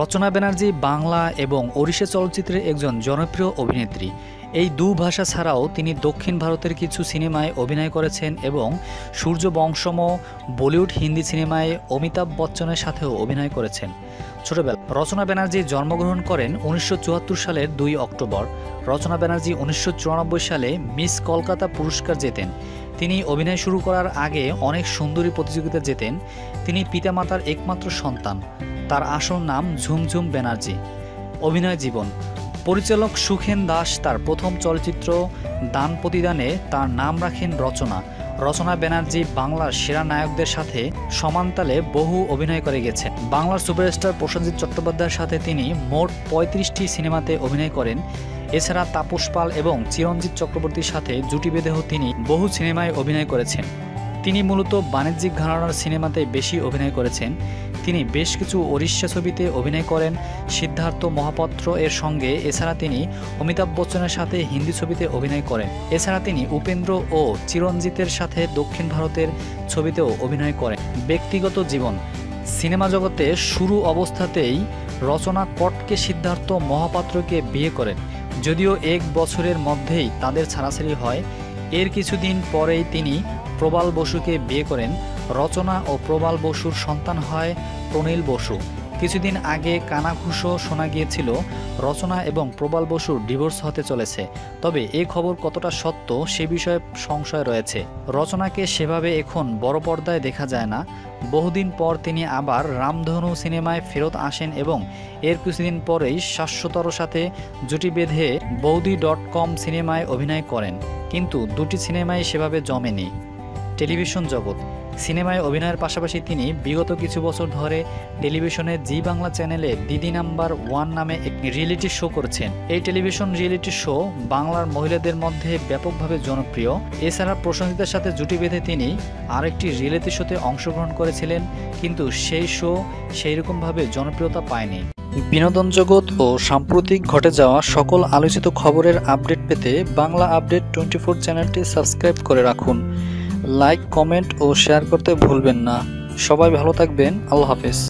রচনা ব্যানার্জি বাংলা এবং ওড়িশা চলচ্চিত্রের একজন জনপ্রিয় অভিনেত্রী। এই ভাষা ছাড়াও তিনি দক্ষিণ ভারতের কিছু সিনেমায় অভিনয় করেছেন এবং সূর্যবংশম বলিউড হিন্দি সিনেমায় অমিতাভ বচ্চনের সাথেও অভিনয় করেছেন। ছোটবেলা রচনা ব্যানার্জি জন্মগ্রহণ করেন 1974 সালের 2 অক্টোবর। রচনা ব্যানার্জি 1994 সালে মিস কলকাতা পুরস্কার জেতেন। তিনি অভিনয় শুরু করার আগে অনেক সুন্দরী প্রতিযোগিতা জেতেন। তিনি পিতামাতার একমাত্র সন্তান। তার আসল নাম ঝুমঝুম ব্যানার্জি। অভিনয় জীবন পরিচালক সুখেন দাস তার প্রথম চলচ্চিত্র দান প্রতিদানে তার নাম রাখেন রচনা। রচনা ব্যানার্জি বাংলার সেরা নায়কদের সাথে সমানতালে বহু অভিনয় করে গেছেন। বাংলার সুপারস্টার প্রসেনজিৎ চট্টোপাধ্যায়ের সাথে তিনি মোট 35টি সিনেমাতে অভিনয় করেন। এছাড়া তাপস পাল এবং চিরঞ্জিত চক্রবর্তীর সাথে জুটি বেঁধেও তিনি বহু সিনেমায় অভিনয় করেছেন। তিনি মূলত বাণিজ্যিক ঘরানার সিনেমাতে বেশি অভিনয় করেছেন। তিনি বেশ কিছু ওড়িশা ছবিতে অভিনয় করেন সিদ্ধার্থ মহাপাত্র এর সঙ্গে। এছাড়া তিনি অমিতাভ বচ্চনের সাথে হিন্দি ছবিতে অভিনয় করেন। এছাড়া তিনি উপেন্দ্র ও চিরঞ্জিতের সাথে দক্ষিণ ভারতের ছবিতেও অভিনয় করেন। ব্যক্তিগত জীবন সিনেমা জগতে শুরু অবস্থাতেই রচনা কটকে সিদ্ধার্থ মহাপাত্রকে বিয়ে করেন। যদিও 1 বছরের মধ্যেই তাদের ছাড়াছাড়ি হয়। এর কিছুদিন পরেই তিনি প্রবাল বসুকে বিয়ে করেন। রচনা ও প্রবাল বসুর সন্তান হয় প্রনীল বসু। কিছুদিন আগে কানাঘুষো শোনা গিয়েছিল রচনা এবং প্রবাল বসুর ডিভোর্স হতে চলেছে। তবে এই খবর কতটা সত্য সে বিষয়ে সংশয় রয়েছে। রচনাকে সেভাবে এখন বড় পর্দায় দেখা যায় না। বহুদিন পর তিনি আবার রামধনু সিনেমায় ফেরত আসেন এবং এর কিছুদিন পরেই শাশ্বতর সাথে জুটি বেঁধে বৌদি.com সিনেমায় অভিনয় করেন। কিন্তু দুটি সিনেমায় সেভাবে জমেনি। টেলিভিশন জগৎ সিনেমায় অভিনয়ের পাশাপাশি তিনি বিগত কিছু বছর ধরে টেলিভিশনে জি বাংলা চ্যানেলে দিদি নাম্বার 1 নামে একটি রিয়েলিটি শো করছেন। এই টেলিভিশন রিয়েলিটি শো বাংলার মহিলাদের মধ্যে ব্যাপকভাবে জনপ্রিয়। এছাড়া প্রসেনজিতের সাথে জুটি বেঁধে তিনি আরেকটি রিয়েলিটি শোতে অংশগ্রহণ করেছিলেন, কিন্তু সেই শো সেইরকমভাবে জনপ্রিয়তা পায়নি। বিনোদন জগৎ ও সাম্প্রতিক ঘটে যাওয়া সকল আলোচিত খবরের আপডেট পেতে বাংলা আপডেট 24 চ্যানেলটি সাবস্ক্রাইব করে রাখুন। লাইক, কমেন্ট ও শেয়ার করতে ভুলবেন না। সবাই ভালো থাকবেন। আল্লাহ হাফেজ।